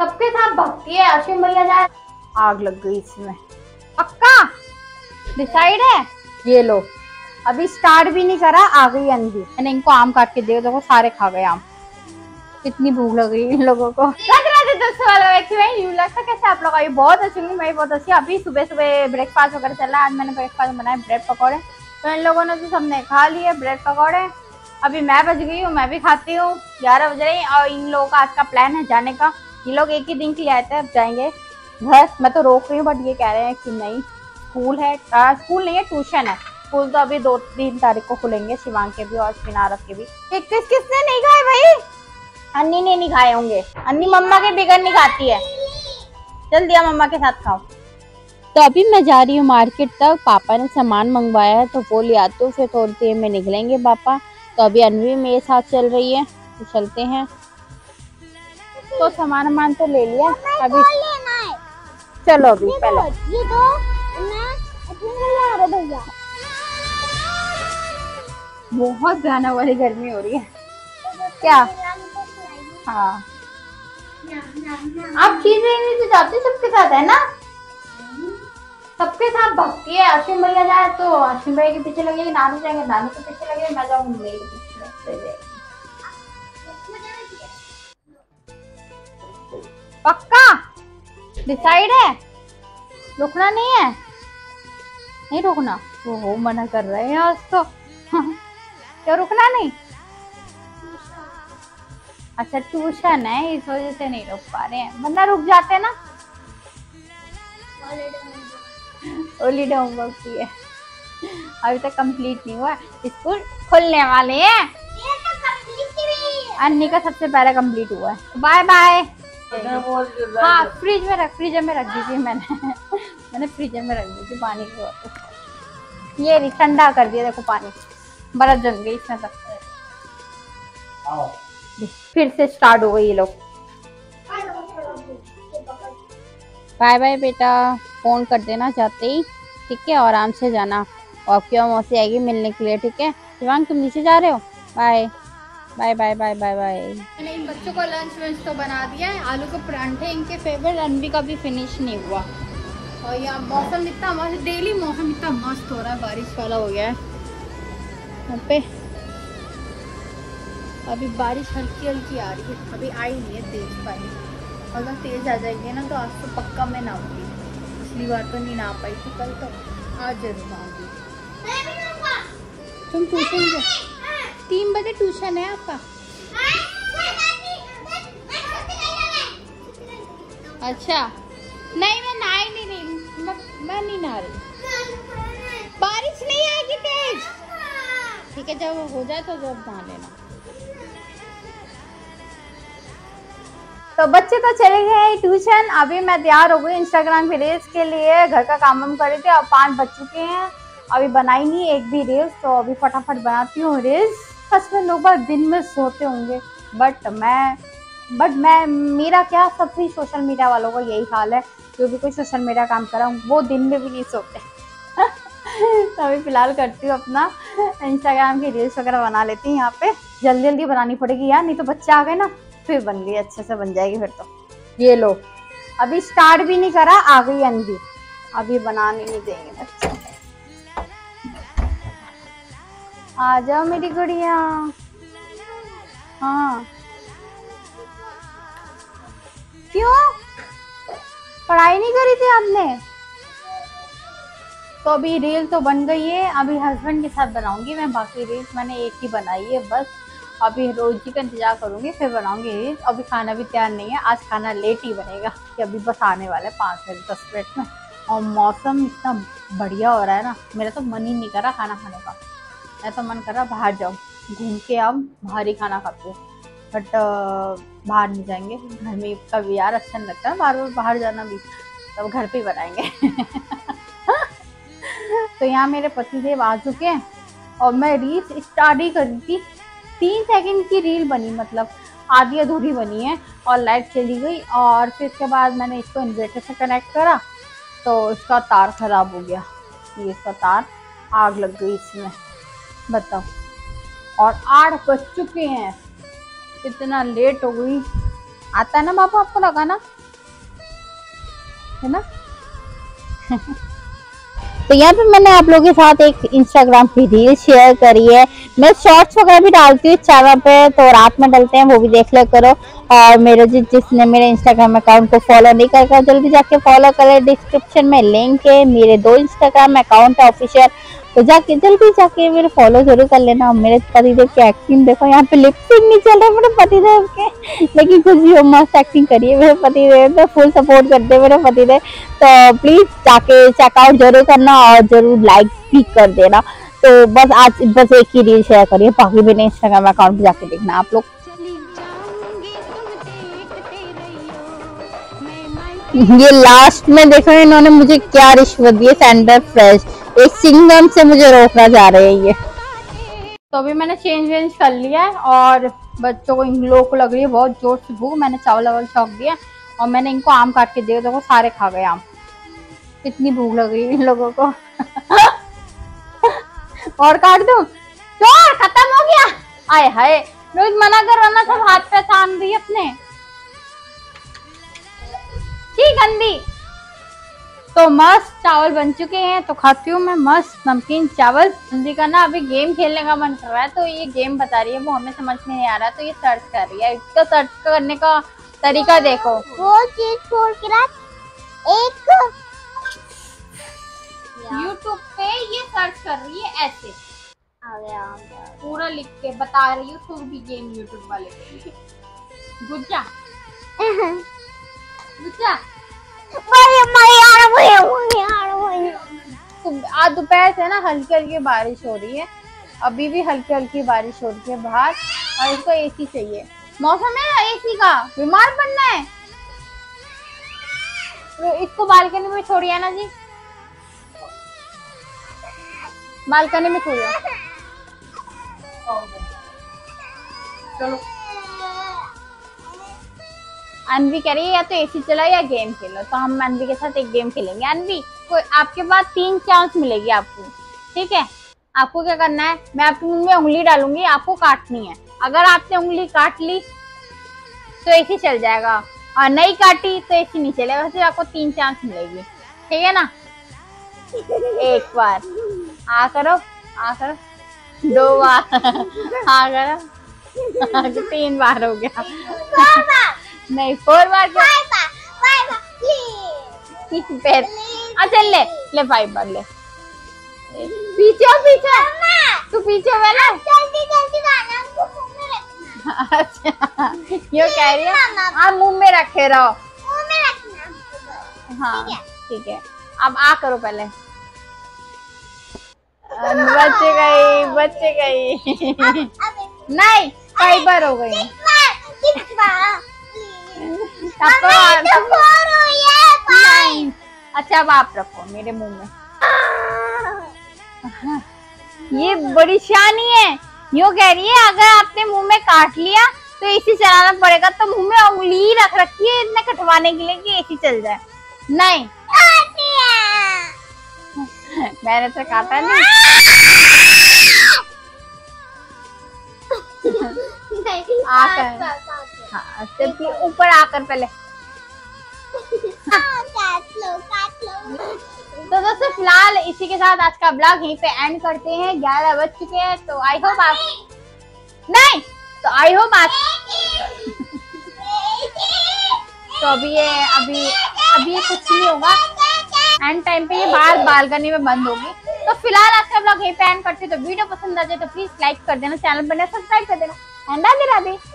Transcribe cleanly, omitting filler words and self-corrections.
सबके साथ भक्ति है। अश्विन भैया जाए, आग लग गई इसमें। पक्का डिसाइड है। ये लो, अभी स्टार्ट भी नहीं करा, आ गई अंधी। मैंने इनको आम काट के दिए, देखो सारे खा गए आम। कितनी भूख लग रही है इन लोगों को। दोस्तों कैसे आप लोग? आई बहुत अच्छी हूँ, मैं बहुत अच्छी। अभी सुबह सुबह ब्रेकफास्ट वगैरह चल रहा है। आज मैंने ब्रेकफास्ट बनाया ब्रेड पकौड़े, तो इन लोगों ने तो सबने खा लिए ब्रेड पकौड़े। अभी मैं बच गई हूँ, मैं भी खाती हूँ। 11 बज रही और इन लोगों का आज का प्लान है जाने का। ये लोग एक ही दिन के लिए आए थे, अब जाएंगे घर। मैं तो रोक रही हूँ बट ये कह रहे हैं कि नहीं, स्कूल है। स्कूल नहीं है, ट्यूशन है। स्कूल तो अभी 2-3 तारीख को खुलेंगे, शिवांग के भी और शिनारत के भी। किसने नहीं खाए भाई? अन्नी ने नहीं खाए होंगे। अन्नी मम्मा के बिगड़ नहीं खाती है। चल दिया, मम्मा के साथ खाओ। तो अभी मैं जा रही हूँ मार्केट तक। पापा ने सामान मंगवाया है तो वो ले आते हूँ, फिर थोड़ी देर में निकलेंगे पापा। तो अभी अनवी मेरे साथ चल रही है, तो चलते हैं। तो सामान तो ले लिया अभी, चलो अभी पहले ये दो भैया। बहुत भयानक वाली गर्मी हो रही है क्या? हाँ, आप चीजें नहीं तो जाते सबके साथ है ना, सबके साथ भक्ति है। अश्विन भैया जाए तो अश्विन भैया के पीछे लगेगी, नानू जाएंगे नानू के पीछे लगेगी, मैं जाऊंगी मेरे पीछे। पक्का डिसाइड है। रुकना नहीं है, नहीं रुकना। वो मना कर रहे हैं आज तो। क्या रुकना नहीं? अच्छा ट्यूशन है, इस वजह से नहीं रुक पा रहे हैं, वरना रुक जाते ना। हॉलीडे होमवर्क भी है, अभी तक कंप्लीट नहीं हुआ। स्कूल खुलने वाले हैं। अन्नी का सबसे पहले कंप्लीट हुआ है। Bye bye. हाँ फ्रिज में रख दीजिए। मैंने फ्रिज में रख दी थी पानी की बोतल। ये नहीं, ठंडा कर दिया देखो पानी, बर्फ जम गई इसमें तक। फिर से स्टार्ट हो गई ये लोग। बाय बाय बेटा, फोन कर देना जाते ही, ठीक है? और आराम से जाना, और आपकी मौसी आएगी मिलने के लिए, ठीक है? शिवांग तुम नीचे जा रहे हो? Bye bye bye bye bye bye. मैंने इन बच्चों को लंच तो बना दिया है। आलू के परांठे इनके फेवरेट। अनवी का भी फिनिश नहीं हुआ। और यहाँ मौसम इतना मस्त, डेली मौसम इतना मस्त हो रहा है, बारिश वाला हो गया है यहाँ पे। अभी बारिश हल्की हल्की आ रही है, अभी आई नहीं है तेज बारिश। अगर तेज आ जाएगी ना तो आज तो पक्का मैं नहाऊंगी। पिछली बार तो नहीं नहा पाई थी, कल तो आज जरूर नहाऊंगी। तुम ट्यूशन 3 बजे ट्यूशन है आपका? अच्छा नहीं, मैं नहा ही नहीं रही, मैं नहीं नहा रही। बारिश नहीं आएगी तेज, ठीक है? जब हो जाए तो जब नहा लेना। तो बच्चे तो चले गए ट्यूशन। अभी मैं तैयार हो गई इंस्टाग्राम की रील्स के लिए। घर का काम हम कर रहे थे, अब 5 बज चुके हैं, अभी बनाई नहीं एक भी रील्स। तो अभी फटाफट बनाती हूँ रील्स। सच में लोग बार दिन में सोते होंगे, बट मैं मेरा क्या, सभी सोशल मीडिया वालों का यही हाल है। जो भी कोई सोशल मीडिया काम कर रहा हूँ वो दिन में भी नहीं सोते। तो अभी फिलहाल करती हूँ अपना इंस्टाग्राम की रील्स वगैरह बना लेती हूँ। यहाँ पे जल्दी जल्दी बनानी पड़ेगी यार, नहीं तो बच्चे आ गए ना, फिर बन गई, अच्छे से बन जाएगी फिर तो। ये लो, अभी स्टार्ट भी नहीं करा, आ गई अंधी। अभी बनाने नहीं देंगे बच्चे। आ जाओ मेरी गुड़िया। हाँ क्यों, पढ़ाई नहीं करी थी आपने? तो अभी रील तो बन गई है, अभी हस्बैंड के साथ बनाऊंगी मैं। बाकी रील्स मैंने एक ही बनाई है बस। अभी रोजी का इंतजार करूंगी, फिर बनाऊंगी रील्स। अभी खाना भी तैयार नहीं है, आज खाना लेट ही बनेगा, कि अभी बस आने वाले 5 से 10 मिनट में। और मौसम इतना बढ़िया हो रहा है ना, मेरा तो मन ही नहीं कर रहा खाना खाने का। मैं तो मन कर रहा बाहर जाऊँ, घूम के आओ, बाहर ही खाना खाते हो। बट बाहर नहीं जाएंगे, घर में कभी यार अच्छा नहीं लगता है बार बार बाहर जाना भी, तो घर पे ही बनाएंगे। तो यहाँ मेरे पतिदेव आ चुके हैं और मैं रील स्टार्ट ही करी थी। 3 सेकंड की रील बनी, मतलब आधी अधूरी बनी है, और लाइट चली गई। और फिर इसके बाद मैंने इसको इन्वर्टर से कनेक्ट करा तो इसका तार खराब हो गया। ये इसका तार, आग लग गई इसमें, बताओ। और 8 बज चुके हैं, इतना लेट हो गई। आता है ना बाबू आपको लगाना, है ना? तो यहाँ पे मैंने आप लोगों के साथ एक इंस्टाग्राम की रील शेयर करी है। मैं शॉर्ट्स वगैरह भी डालती हूँ चैनल पे, तो रात में डलते हैं, वो भी देख लिया करो। और मेरे जिसने मेरे इंस्टाग्राम अकाउंट को फॉलो नहीं करता जल्दी जाके फॉलो करे। डिस्क्रिप्शन में लिंक है, मेरे 2 इंस्टाग्राम अकाउंट है ऑफिशियल, तो जाके जल्दी जाके मेरे फॉलो जरूर कर लेना। मेरे पतिदेव की एक्टिंग देखो, यहाँ पे लिप सिंक नहीं चल रहा मेरे पतिदेव के, लेकिन कुछ भी मस्त एक्टिंग करिए मेरे पतिदेव, तो फुल सपोर्ट करते मेरे पतिदेव। तो प्लीज जाके चेकआउट जरूर करना और जरूर लाइक भी कर देना। तो बस आज बस एक ही रील शेयर करिए, बाकी मेरे इंस्टाग्राम अकाउंट पे जाके देखना आप लोग। ये लास्ट में देखो इन्होंने मुझे क्या रिश्वत दी है, सेंटर फ्रेश एक सिंगम से मुझे रोकना जा रहे हैं ये। तो अभी मैंने चेंज कर लिया है और बच्चों को, इन लोगों को लग रही है बहुत जोर से भूख। मैंने चावल वावल छौंक दिया और मैंने इनको आम काट के दिया, देखो सारे खा गए आम। कितनी भूख लग रही है इन लोगों को। और काट दूं? चोर खत्म हो गया। आए हाय, रोज मना करवाना, सब हाथ पे थाम दी अपने, ठीक गंदी। तो मस्त चावल बन चुके हैं, तो खाती हूँ मैं मस्त नमकीन चावल। गंदी का ना अभी गेम खेलने का मन कर रहा है, तो ये गेम बता रही है, वो हमें समझ में नहीं आ रहा, तो ये सर्च कर रही है। इसका सर्च करने का तरीका देखो, वो चीज छोड़ के रख, एक यूट्यूब पे ये सर्च कर रही है ऐसे, आ गया पूरा लिख के बता रही हूँ, सुरभि गेम यूट्यूब वाले। गुज्जा गुज्जा आज दोपहर से ना हल्की हल्की बारिश हो रही है, अभी भी हल्की हल्की बारिश हो रही है बाहर, और इसको एसी चाहिए। मौसम है एसी का, बीमार पड़ना है। तो इसको बालकनी में छोड़िए ना जी, बालकनी में छोड़िए। चलो अनवी कह रही है या तो एसी चलाओ या गेम खेलो, तो हम अनवी के साथ एक गेम खेलेंगे। अनवी कोई आपके पास 3 चांस मिलेगी आपको, ठीक है? आपको क्या करना है, मैं आपके मुंह में उंगली डालूंगी, आपको काटनी है। अगर आपने उंगली काट ली तो एसी चल जाएगा, और नहीं काटी तो एसी नहीं चलेगा। वैसे आपको 3 चांस मिलेगी, ठीक है ना? एक बार आ करो, आ करो, 2 बार आ करो, 3 बार हो गया। नहीं 4 बार क्या? 5 बार पैर अच्छा ले ले 5 बार ले। पीछे पीछे तू पीछे वाला जल्दी जल्दी गाना हमको मुंह में रखना। अच्छा ये कह रही है आप मुंह में रखे रहो, मुंह में रखना। हाँ ठीक है। अब आ करो पहले, बच गई नहीं 5 बार हो गई। अच्छा अब आप रखो मेरे मुंह में। ये बड़ी शानी है, यूँ कह रही है अगर आपने मुंह में काट लिया तो एसी चलाना पड़ेगा, तो मुंह में उंगली रख रखी है इतने कटवाने के लिए कि एसी चल जाए। नहीं मैंने तो काटा नहीं। आकर हाँ ऊपर आकर पहले काट लो। तो दोस्तों फिलहाल इसी के साथ आज का ब्लॉग यहीं पे एंड करते हैं। 11 बज चुके हैं, तो आई होप आप नहीं तो आई होप आप तो अभी ये कुछ नहीं होगा, एंड टाइम पे ये बाहर बालकनी में बंद होगी। तो फिलहाल आज का ब्लॉग यहीं पे एंड करते हैं। तो वीडियो पसंद आ जाए तो प्लीज लाइक कर देना, चैनल पर सब्सक्राइब कर देना। राधे राधे।